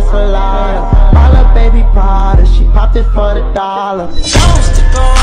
that's a liar. All her baby Prada, she popped it for the dollar. I used to go